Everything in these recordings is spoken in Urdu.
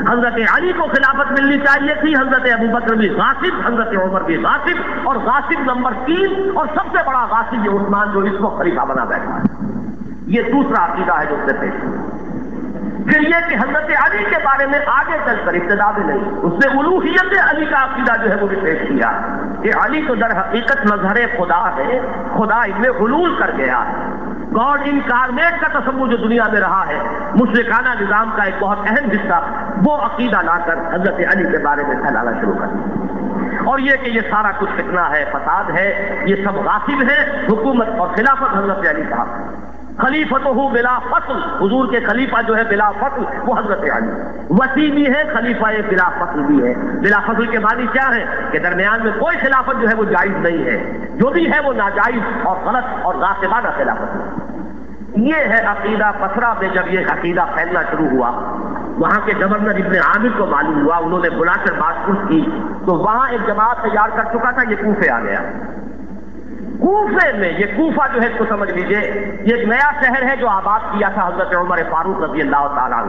حضرت علی کو خلافت ملنی چاہیے تھی، حضرت ابوبکر بھی غاصب، حضرت عمر بھی غاصب، اور غاصب نمبر 3 اور سب سے بڑا غاصب یہ عثمان جو اس کو خلیفہ بنا بیٹھا ہے۔ یہ دوسرا عقیدہ ہے جو اس سے پیش ہے۔ پھر یہ کہ حضرت علی کے بارے میں آگے چل کر ابتدا میں نہیں، اس نے الوہیت علی کا عقیدہ جو ہے وہ بھی پیش کیا کہ علی تو در حقیقت مظہر خدا ہے، خدا ان میں حلول کر گیا ہے۔ گاڈ انکارنیٹ کا تصور جو دنیا میں رہا ہے، مشرکانہ نظام کا ایک بہت اہم حصہ، وہ عقیدہ لا کر حضرت علی کے بارے میں پھیلانا شروع کر دیا۔ اور یہ کہ یہ سارا کچھ فتنہ ہے، فساد ہے، یہ سب غاصب ہے، حکومت اور خلافت حضرت علی صاحب، خلیفۃ بلا فصل، حضور کے خلیفہ جو ہے بلا فصل وہ حضرت علی، وسیع بھی ہے، خلیفہ بلا فصل بھی ہے۔ بلا فصل کے معنی کیا ہے کہ درمیان میں کوئی خلافت جو ہے وہ جائز نہیں ہے، جو بھی ہے وہ ناجائز اور غلط اور غاصبانہ خلافت ہے۔ یہ ہے عقیدہ۔ بصرہ میں جب یہ عقیدہ پھیلنا شروع ہوا، وہاں کے گورنر ابن عامر کو معلوم ہوا، انہوں نے بلا کر بات پوچھ کی تو وہاں ایک جماعت تیار کر چکا تھا، یہ کوفے آ گیا۔ کوفے میں، یہ کوفہ جو ہے اس کو سمجھ لیجئے، یہ ایک نیا شہر ہے جو آباد کیا تھا حضرت عمر فاروق رضی اللہ تعالیٰ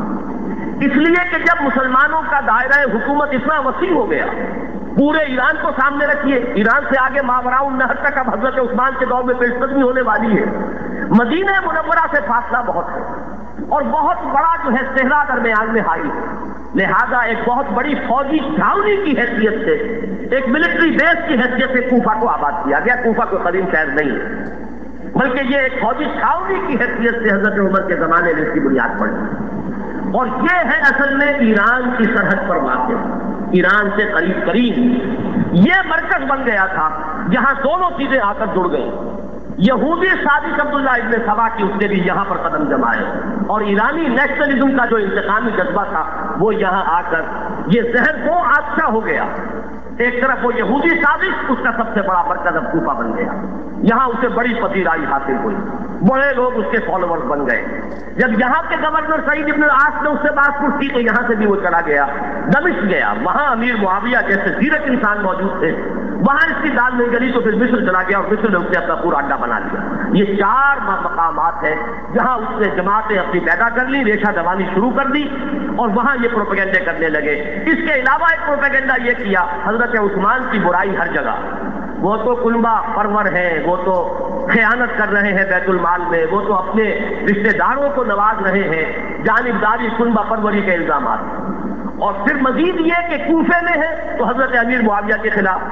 عنہ، اس لیے کہ جب مسلمانوں کا دائرہ حکومت اتنا وسیع ہو گیا، پورے ایران کو سامنے رکھیے، ایران سے آگے ماوراء النہر تک اب حضرت عثمان کے دور میں پیش قدمی ہونے والی ہے، مدینہ منورہ سے فاصلہ بہت ہے اور بہت بڑا جو ہے صحرا درمیان میں حائل ہے، لہذا ایک بہت بڑی فوجی چھاؤنی کی حیثیت سے، ایک ملٹری بیس کی حیثیت سے کوفہ کو آباد کیا گیا۔ کوفہ کوئی قدیم شہر نہیں ہے، بلکہ یہ ایک فوجی چھاؤنی کی حیثیت سے حضرت عمر کے زمانے میں اس کی بنیاد پڑی، اور یہ ہے اصل میں ایران کی سرحد پر واقع، ایران سے قریب یہ مرکز بن گیا تھا جہاں دونوں چیزیں آ کر جڑ گئیں۔ یہودی صادق عبداللہ ابن سبا کی اس نے بھی یہاں پر قدم جمائے، اور ایرانی نیشنلزم کا جو انتقامی جذبہ تھا وہ یہاں آ کر یہ زہر دو آتشا ہو گیا۔ ایک طرف وہ یہودی صادق، اس کا سب سے بڑا مرکز اب کوفہ بن گیا، یہاں اسے بڑی پذیرائی حاصل ہوئی، بڑے لوگ اس کے فالوورز بن گئے۔ جب یہاں کے گورنر سعید ابن العاص نے اس سے بات پوچھ کی تو یہاں سے بھی وہ چلا گیا، دمشق گیا، وہاں امیر معاویہ جیسے زیرک انسان موجود تھے، وہاں اس کی دال نہیں گلی تو پھر مصر چلا گیا اور مصر نے اسے اپنا پورا اڈا بنا لیا۔ یہ 4 مقامات ہیں جہاں اس نے جماعتیں اپنی پیدا کر لی، ریشہ دوانی شروع کر دی اور وہاں یہ پروپیگنڈے کرنے لگے۔ اس کے علاوہ ایک پروپیگنڈا یہ کیا، حضرت عثمان کی برائی ہر جگہ، وہ تو کنبہ پرور ہیں، وہ تو خیانت کر رہے ہیں بیت المال میں، وہ تو اپنے رشتہ داروں کو نواز رہے ہیں، جانبداری کنبہ پروری کے الزامات، اور پھر مزید یہ کہ کوفے میں ہے تو حضرت امیر معاویہ کے خلاف،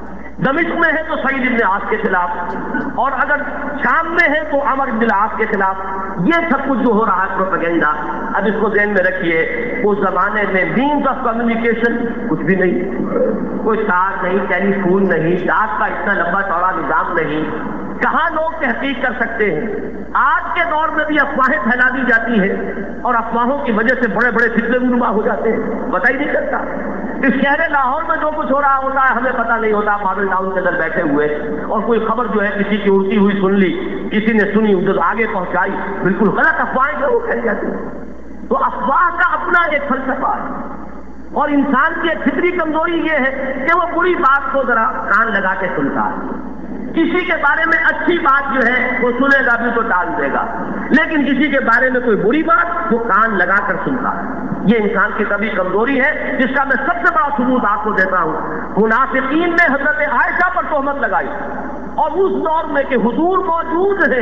دمشق میں ہے تو سعید ابن عاص کے خلاف، اور اگر شام میں ہے تو عمر بن العاص کے خلاف۔ یہ سب کچھ جو ہو رہا ہے پروپیگنڈا، اب اس کو ذہن میں رکھیے، اس زمانے میں مینز آف کمیونیکیشن کچھ بھی نہیں، کوئی تار نہیں، ٹیلی فون نہیں، ڈاک کا اتنا لمبا چوڑا نظام نہیں، کہاں لوگ تحقیق کر سکتے ہیں۔ آج کے دور میں بھی افواہیں پھیلا دی جاتی ہیں اور افواہوں کی وجہ سے بڑے بڑے فتنے رونما ہو جاتے ہیں، پتہ ہی نہیں چلتا۔ اس شہر لاہور میں جو کچھ ہو رہا ہوتا ہے ہمیں پتہ نہیں ہوتا، ماڈل ٹاؤن کے اندر بیٹھے ہوئے، اور کوئی خبر جو ہے کسی کی اڑتی ہوئی سن لی، کسی نے سنی ادھر آگے پہنچائی، بالکل غلط افواہیں جو وہ پھیل جاتی ہیں۔ تو افواہ کا اپنا ایک فلسفہ ہے، اور انسان کی ایک فطری کمزوری یہ ہے کہ وہ بری بات کو ذرا کان لگا کے سنتا ہے، کسی کے بارے میں اچھی بات جو ہے وہ سنے گا بھی تو ٹال دے گا، لیکن کسی کے بارے میں کوئی بری بات وہ کان لگا کر سنتا ہے۔ یہ انسان کی طبعی کمزوری ہے، جس کا میں سب سے بڑا ثبوت آپ کو دیتا ہوں۔ منافقین نے حضرت عائشہ پر تہمت لگائی، اور اس دور میں کہ حضور موجود ہے،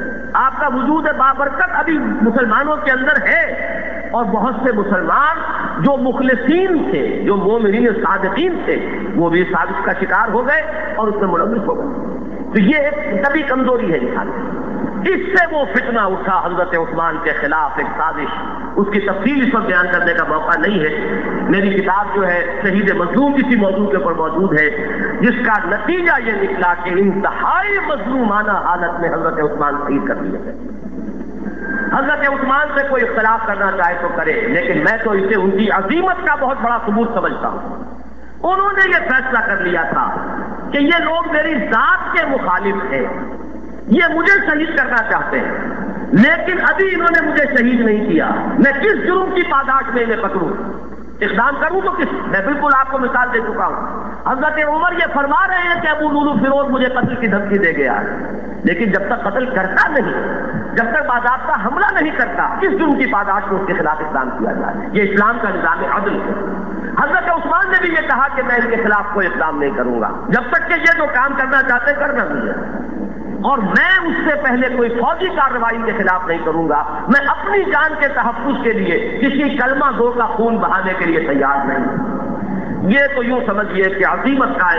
آپ کا وجود بابرکت ابھی مسلمانوں کے اندر ہے، اور بہت سے مسلمان جو مخلصین تھے، جو مومنین صادقین تھے، وہ بھی سازش کا شکار ہو گئے اور اس میں ملوث ہو گئے۔ تو یہ ایک طبعی کمزوری ہے انسان کی۔ اس سے وہ فتنہ اٹھا حضرت عثمان کے خلاف، ایک سازش، اس کی تفصیل اس پر بیان کرنے کا موقع نہیں ہے۔ میری کتاب جو ہے شہید مظلوم اسی موضوع کے اوپر موجود ہے، جس کا نتیجہ یہ نکلا کہ انتہائی مظلومانہ حالت میں حضرت عثمان شہید کر دیے گئے۔ حضرت عثمان سے کوئی اختلاف کرنا چاہے تو کرے، لیکن میں تو اسے ان کی عظیمت کا بہت بڑا ثبوت سمجھتا ہوں۔ انہوں نے یہ فیصلہ کر لیا تھا کہ یہ لوگ میری ذات کے مخالف ہیں، یہ مجھے شہید کرنا چاہتے ہیں، لیکن ابھی انہوں نے مجھے شہید نہیں کیا، میں کس جرم کی پاداش میں انہیں پکڑوں؟ اقدام کروں تو کس؟ میں بالکل آپ کو مثال دے چکا ہوں. حضرت عمر یہ فرما رہے ہیں کہ ابو لولو فیروز مجھے قتل کی دھمکی دے گیا ہے، لیکن جب تک قتل کرتا نہیں، جب تک باضابطہ حملہ نہیں کرتا، کس جرم کی پاداش میں اس کے خلاف اقدام کیا جائے؟ یہ اسلام کا نظام عدل ہے. حضرت عثمان نے بھی یہ کہا کہ میں ان کے خلاف کوئی اقدام نہیں کروں گا جب تک کہ یہ جو کام کرنا چاہتے ہیں کرنا نہیں ہے، اور میں اس سے پہلے کوئی فوجی کارروائی کے خلاف نہیں کروں گا. میں اپنی جان کے تحفظ کے لیے کسی کلمہ گو کا خون بہانے کے لیے تیار نہیں. یہ تو یوں سمجھیے کہ عظیمت کا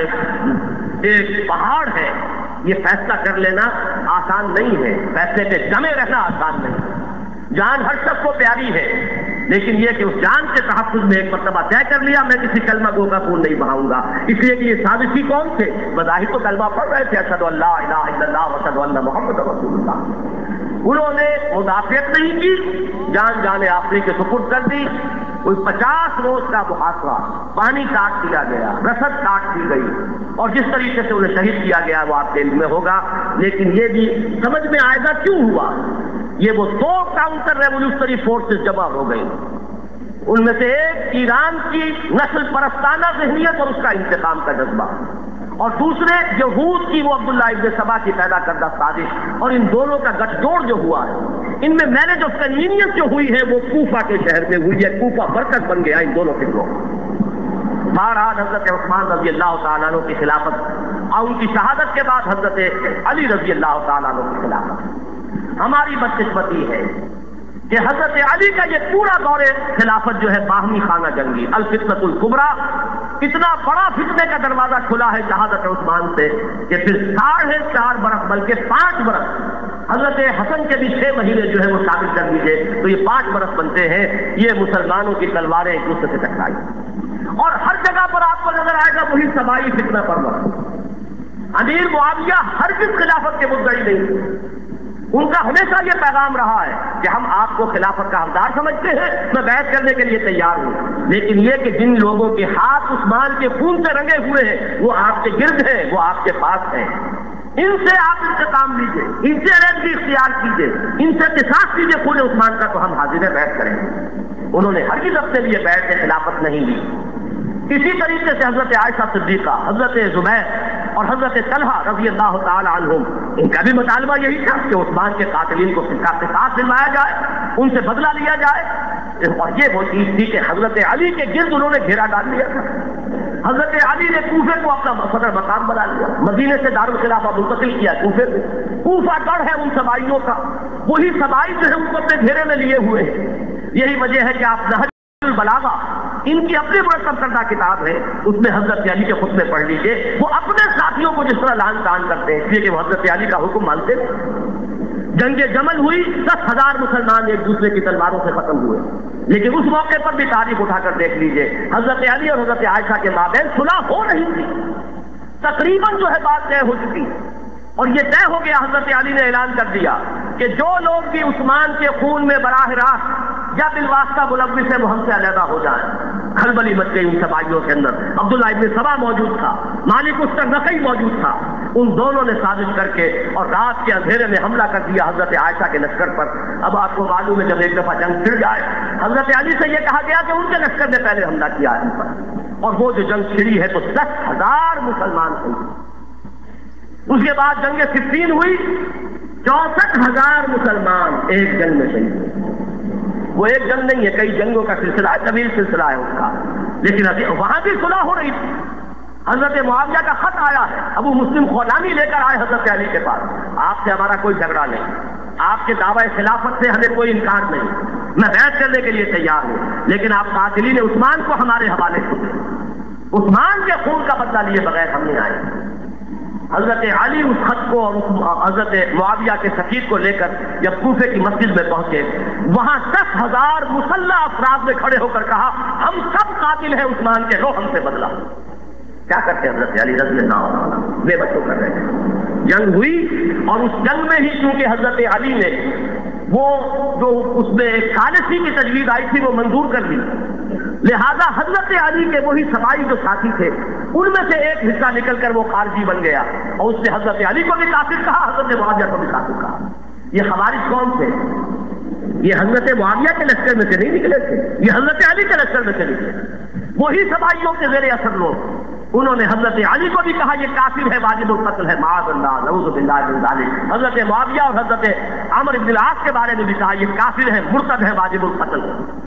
ایک پہاڑ ہے. یہ فیصلہ کر لینا آسان نہیں ہے، فیصلے پہ جمے رہنا آسان نہیں. جان ہر شخص کو پیاری ہے، لیکن یہ کہ اس جان کے تحفظ میں ایک مرتبہ طے کر لیا میں کسی کلمہ گو کا خون نہیں بہاؤں گا. اس لیے کہ یہ سازشی کون تھے؟ بظاہر تو کلمہ پڑھ رہے تھے، اشہد ان لا الہ الا اللہ واشہد ان محمد رسول اللہ. انہوں نے مدافعت نہیں کی، جان آخری کے سپرد کر دی. کوئی 50 روز کا محاصرہ، پانی کاٹ دیا گیا، رسد کاٹ دی گئی، اور جس طریقے سے انہیں شہید کیا گیا وہ آپ کے علم میں ہوگا. لیکن یہ بھی سمجھ میں آئے گا کیوں ہوا. یہ وہ 2 کاؤنٹر ریولیوشنری فورسز جمع ہو گئی. ان میں سے ایک ایران کی نسل پرستانہ ذہنیت اور اس کا انتقام کا جذبہ، اور دوسرے یہود کی وہ عبداللہ ابن سبا کی پیدا کردہ سازش. اور ان دونوں کا گٹھ جوڑ جو ہوا ہے، ان میں مینج آف کنوینئنس جو ہوئی ہے وہ کوفہ کے شہر میں ہوئی ہے. کوفہ برکت بن گیا ان دونوں فکروں. بہرحال حضرت عثمان رضی اللہ تعالیٰ عنہ کی خلافت اور ان کی شہادت کے بعد حضرت علی رضی اللہ تعالیٰ عنہ کی خلافت. ہماری بدقسمتی ہے کہ حضرت علی کا یہ پورا دور خلافت جو ہے باہمی خانہ جنگی، الفتنۃ الکبریٰ، اتنا بڑا فتنے کا دروازہ کھلا ہے شہادت عثمان سے کہ پھر 4.5 برس بلکہ 5 برس، حضرت حسن کے بھی 6 مہینے جو ہے وہ شامل کر دیجیے تو یہ 5 برس بنتے ہیں. یہ مسلمانوں کی تلواریں ایک دوسرے سے ٹکرائی، اور ہر جگہ پر آپ کو نظر آئے گا وہی سبائی فتنہ پرور. امیر معاویہ ہرگز خلافت کے مدعی نہیں. ان کا ہمیشہ یہ پیغام رہا ہے کہ ہم آپ کو خلافت کا حقدار سمجھتے ہیں، میں بیعت کرنے کے لیے تیار ہوں، لیکن یہ کہ جن لوگوں کے ہاتھ عثمان کے خون سے رنگے ہوئے ہیں وہ آپ کے گرد ہیں، وہ آپ کے پاس ہیں. ان سے آپ انتقام لیجیے، ان سے علیحدگی اختیار کیجیے، ان سے قصاص کیجیے خون عثمان کا تو ہم حاضر بیعت کریں. انہوں نے ہرگز اپنے لیے بیعت خلافت نہیں لی. اسی طریقے سے حضرت عائشہ صدیقہ، حضرت زبیر اور حضرت طلحہ رضی اللہ تعالی عنہم، ان کا بھی مطالبہ یہی تھا کہ عثمان کے قاتلین کو قصاص دلوایا جائے، ان سے بدلہ لیا جائے. اور یہ وہ چیز تھی کہ حضرت علی کے گرد انہوں نے گھیرا ڈال لیا تھا. حضرت علی نے کوفے کو اپنا صدر مقام بنا لیا، مدینے سے دارالخلافہ منتقل کیا کوفے میں. کوفہ گڑھ ہے ان سبائیوں کا، وہی سبائی جو ہے ان کو اپنے گھیرے میں لیے ہوئے ہیں. یہی وجہ ہے کہ آپ نہج البلاغہ، ان کی اپنی مرتب کردہ کتاب ہے، اس میں حضرت علی کے خطبے پڑھ لیجیے. وہ اپنے ساتھیوں کو جس طرح لعن طعن کرتے ہیں، اس لیے کہ وہ حضرت علی کا حکم مانتے ہیں. جنگ جمل ہوئی، 10,000 مسلمان ایک دوسرے کی تلواروں سے ختم ہوئے، لیکن اس موقع پر بھی تاریخ اٹھا کر دیکھ لیجیے، حضرت علی اور حضرت عائشہ کے مابین صلح ہو رہی تھی. تقریباً جو ہے بات طے ہو چکی، اور یہ طے ہو گیا. حضرت علی نے اعلان کر دیا کہ جو لوگ بھی عثمان کے خون میں براہ راست یا بالواسطہ ملوث سے وہ ہم سے علیحدہ ہو جائیں. کھلبلی مچ گئی ان سبائیوں کے اندر. عبداللہ ابن سبا موجود تھا، مالک النقی موجود تھا. ان دونوں نے سازش کر کے اور رات کے اندھیرے میں حملہ کر دیا حضرت عائشہ کے لشکر پر. اب آپ کو معلوم ہے جب ایک دفعہ جنگ چھڑ جائے، حضرت علی سے یہ کہا گیا کہ ان کے لشکر نے پہلے حملہ کیا ہے ان پر، اور وہ جو جنگ چھڑی ہے تو 10,000 مسلمان ہوئے. اس کے بعد جنگ صفین ہوئی، 64,000 مسلمان ایک جنگ میں شہید ہوئے. وہ ایک جنگ نہیں ہے، کئی جنگوں کا سلسلہ ہے، طویل سلسلہ ہے اس کا. لیکن وہاں بھی صلح ہو رہی تھی. حضرت معاویہ کا خط آیا ہے، ابو مسلم خولانی لے کر آئے حضرت علی کے پاس، آپ سے ہمارا کوئی جھگڑا نہیں، آپ کے دعوی خلافت سے ہمیں کوئی انکار نہیں، میں بیعت کرنے کے لیے تیار ہوں، لیکن آپ قاتلین عثمان کو ہمارے حوالے کیجیے. عثمان کے خون کا بدلہ لیے بغیر ہم نہیں آئے. حضرت علی اس خط کو اور حضرت معاویہ کے سفیر کو لے کر جب کوفے کی مسجد میں پہنچے، وہاں 10,000 مسلح افراد نے کھڑے ہو کر کہا ہم سب قاتل ہیں عثمان کے، لو ہم سے بدلہ. کیا کرتے حضرت علی رضی اللہ عنہ؟ بے بچوں کر رہے ہیں. جنگ ہوئی، اور اس جنگ میں ہی چونکہ حضرت علی نے وہ جو اس میں ثالثی کی تجویز آئی تھی وہ منظور کر دی، لہذا حضرت علی کے وہی سبائی جو ساتھی تھے ان میں سے ایک حصہ نکل کر وہ خارجی بن گیا، اور اس نے حضرت علی کو بھی کافر کہا، حضرت معاویہ کو بھی کافر کہا. یہ خوارج کون تھے؟ یہ حضرت معاویہ کے لشکر میں سے نہیں نکلے تھے، یہ حضرت علی کے لشکر میں سے نکلے، وہی سبائیوں کے زیر اثر لوگ۔ انہوں نے حضرت علی کو بھی کہا یہ کافر ہے، واجب القتل ہے، معاذ اللہ، نعوذ باللہ من ذالک۔ حضرت معاویہ اور حضرت عمرو بن العاص کے بارے میں بھی کہا یہ کافر ہے، مرتد ہے، واجب القتل۔